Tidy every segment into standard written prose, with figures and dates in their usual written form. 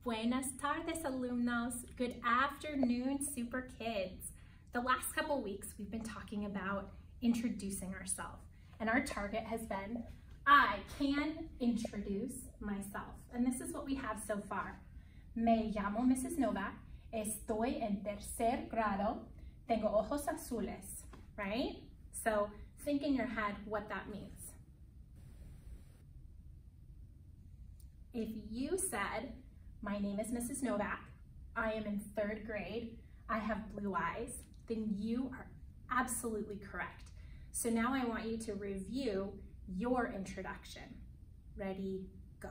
Buenas tardes, alumnos. Good afternoon, super kids. The last couple weeks, we've been talking about introducing ourselves, and our target has been, I can introduce myself. And this is what we have so far. Me llamo Mrs. Novak. Estoy en tercer grado. Tengo ojos azules, right? So think in your head what that means. If you said, my name is Mrs. Novak, I am in third grade, I have blue eyes, then you are absolutely correct. So now I want you to review your introduction. Ready, go.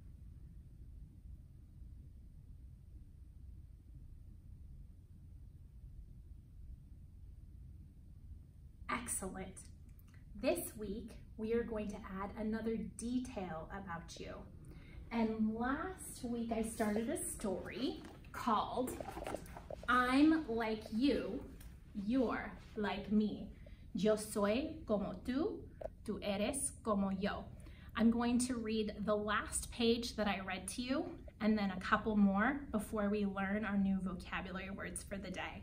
Excellent. This week, we are going to add another detail about you. And last week, I started a story called I'm like you, you're like me. Yo soy como tú, tú eres como yo. I'm going to read the last page that I read to you and then a couple more before we learn our new vocabulary words for the day.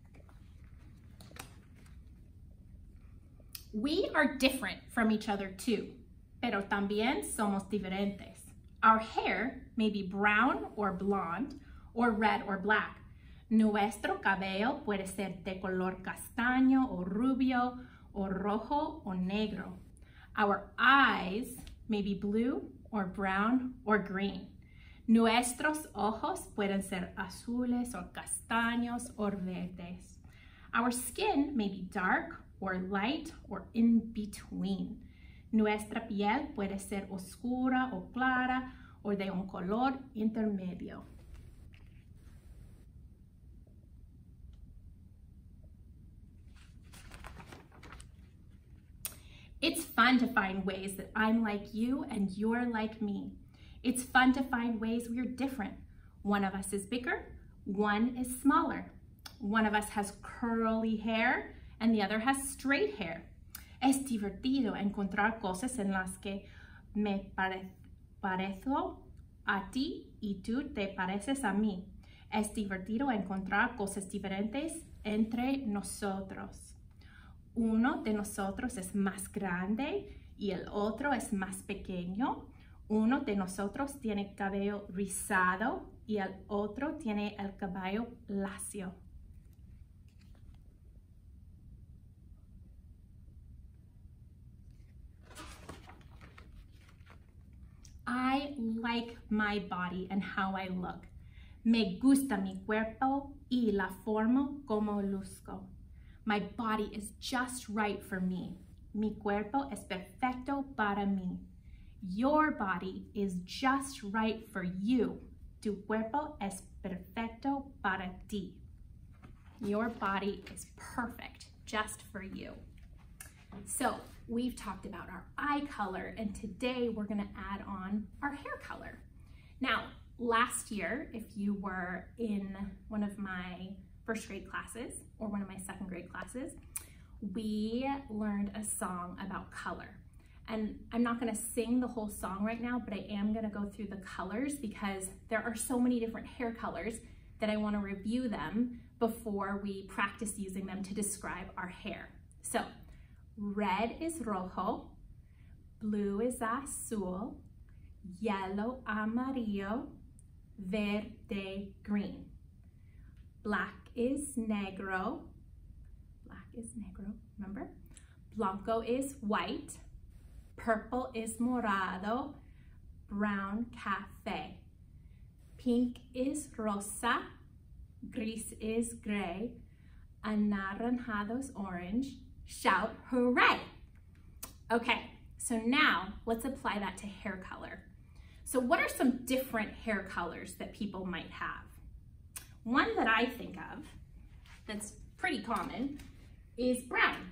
We are different from each other too, pero también somos diferentes. Our hair may be brown or blonde, or red or black. Nuestro cabello puede ser de color castaño o rubio, o rojo o negro. Our eyes may be blue or brown or green. Nuestros ojos pueden ser azules or castaños or verdes. Our skin may be dark or light or in between. Nuestra piel puede ser oscura o clara o de un color intermedio. It's fun to find ways that I'm like you and you're like me. It's fun to find ways we're different. One of us is bigger, one is smaller. One of us has curly hair and the other has straight hair. Es divertido encontrar cosas en las que me parezco a ti y tú te pareces a mí. Es divertido encontrar cosas diferentes entre nosotros. Uno de nosotros es más grande y el otro es más pequeño. Uno de nosotros tiene cabello rizado y el otro tiene el cabello lacio. I like my body and how I look. Me gusta mi cuerpo y la forma como luzco. My body is just right for me. Mi cuerpo es perfecto para mí. Your body is just right for you. Tu cuerpo es perfecto para ti. Your body is perfect just for you. So we've talked about our eye color, and today we're going to add on our hair color. Now, last year, if you were in one of my first grade classes or one of my second grade classes, we learned a song about color. And I'm not going to sing the whole song right now, but I am going to go through the colors because there are so many different hair colors that I want to review them before we practice using them to describe our hair. So, red is rojo, blue is azul, yellow amarillo, verde green. Black is negro, remember? Blanco is white, purple is morado, brown cafe. Pink is rosa, gris is gray, anaranjado is orange. Shout hooray! Okay, so now let's apply that to hair color. So what are some different hair colors that people might have? One that I think of that's pretty common is brown.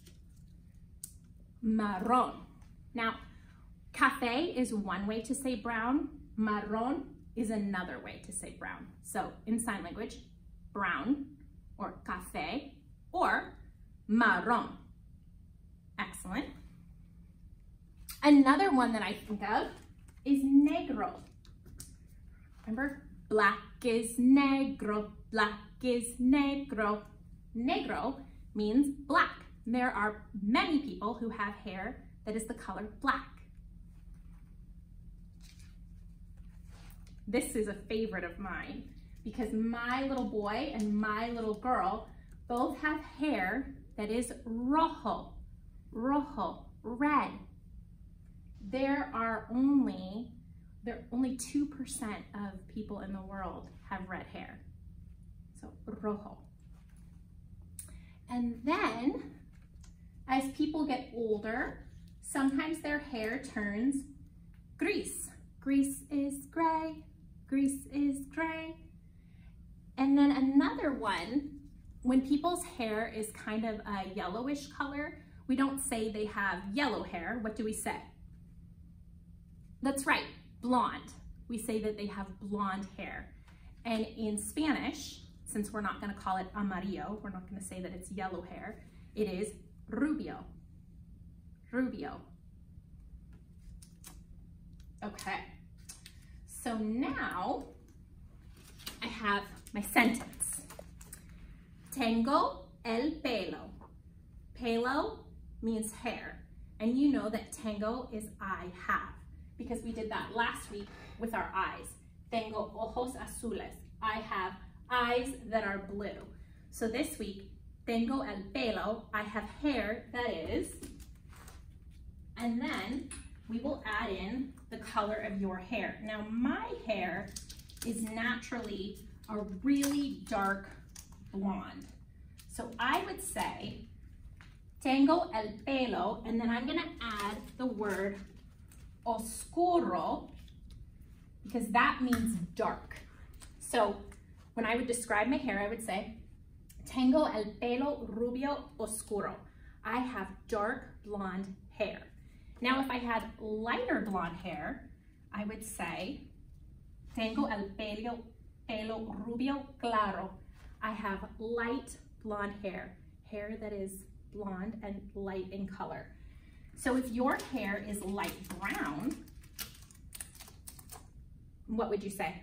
Marron. Now, café is one way to say brown. Marron is another way to say brown. So in sign language, brown or café or marron. Excellent. Another one that I think of is negro. Remember, Black is negro, black is negro. Negro means black. There are many people who have hair that is the color black. This is a favorite of mine because my little boy and my little girl both have hair that is rojo, rojo, red. There are only 2% of people in the world have red hair. So rojo. And then as people get older, sometimes their hair turns gris. Gris is gray, gris is gray. And then another one, when people's hair is kind of a yellowish color, we don't say they have yellow hair. What do we say? That's right, blonde. We say that they have blonde hair. And in Spanish, since we're not gonna call it amarillo, we're not gonna say that it's yellow hair, it is rubio, rubio. Okay, so now I have my sentence. Tengo el pelo. Pelo means hair. And you know that tengo is I have, because we did that last week with our eyes. Tengo ojos azules. I have eyes that are blue. So this week, tengo el pelo. I have hair that is, and then we will add in the color of your hair. Now my hair is naturally a really dark blonde. So I would say, tengo el pelo, and then I'm gonna add the word oscuro, because that means dark. So when I would describe my hair, I would say, tengo el pelo rubio oscuro. I have dark blonde hair. Now, if I had lighter blonde hair, I would say, tengo el pelo rubio claro. I have light blonde hair, hair that is blonde and light in color. So if your hair is light brown, what would you say?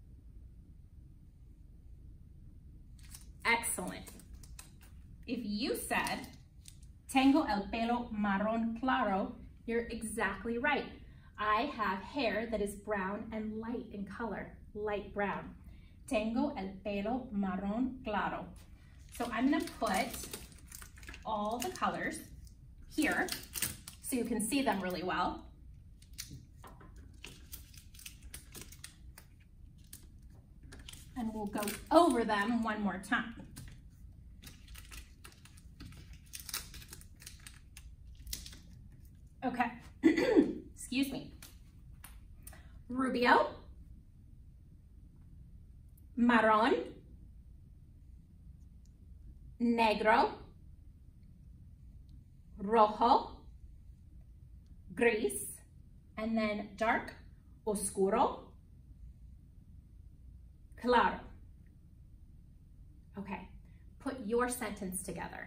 Excellent. If you said, tengo el pelo marrón claro, you're exactly right. I have hair that is brown and light in color, light brown. Tengo el pelo marrón claro. So I'm gonna put all the colors here so you can see them really well. And we'll go over them one more time. Okay, excuse me. Rubio, marrón, negro, rojo, gris, and then dark, oscuro, claro. Okay, put your sentence together.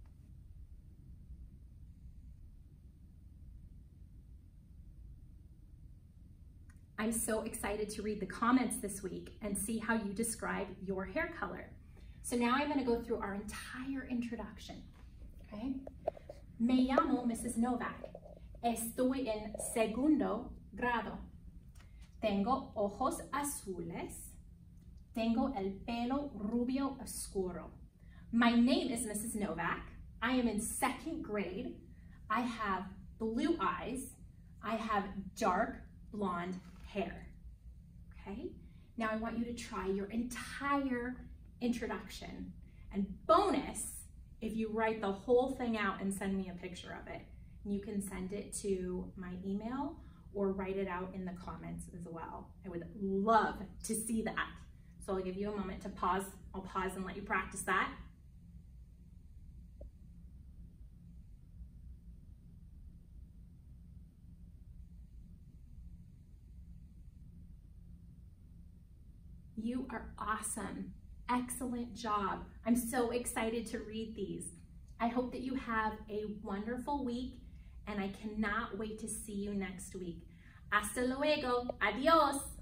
I'm so excited to read the comments this week and see how you describe your hair color. So now I'm going to go through our entire introduction. Okay? Me llamo Mrs. Novak. Estoy en segundo grado. Tengo ojos azules. Tengo el pelo rubio oscuro. My name is Mrs. Novak. I am in second grade. I have blue eyes. I have dark blonde hair. Okay? Now I want you to try your entire introduction. And bonus, if you write the whole thing out and send me a picture of it. You can send it to my email or write it out in the comments as well. I would love to see that. So I'll give you a moment to pause. I'll pause and let you practice that. You are awesome. Excellent job. I'm so excited to read these. I hope that you have a wonderful week, and I cannot wait to see you next week. Hasta luego. Adios.